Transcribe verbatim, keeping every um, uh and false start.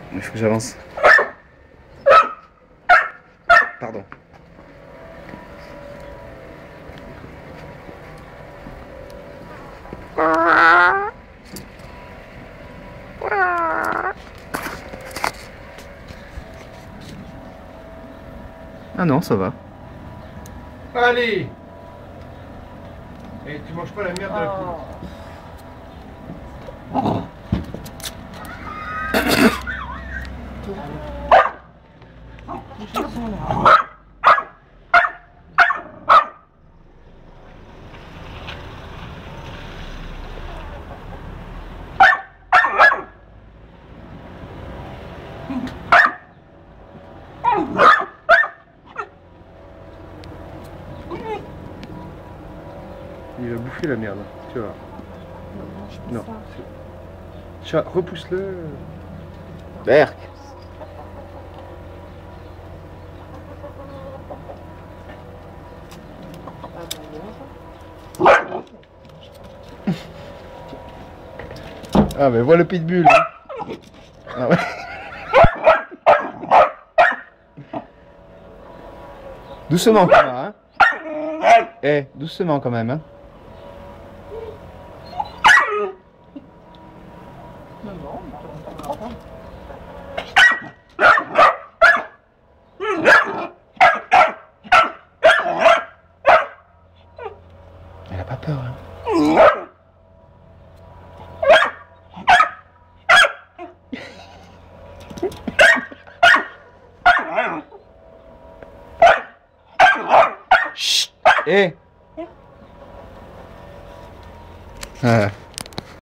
Il faut que j'avance. Pardon. Ah non, ça va. Allez! Et tu manges pas la merde de la poule. Oh. Il va bouffer la merde, tu vois. Non. Chat, repousse-le. Berk. Ah mais voilà le pitbull. Hein. Ah ouais. Doucement quand même, hein. Eh, hey, doucement quand même, hein. Non, non, on ne Elle a pas peur, hein. Chut. Eh. Ah.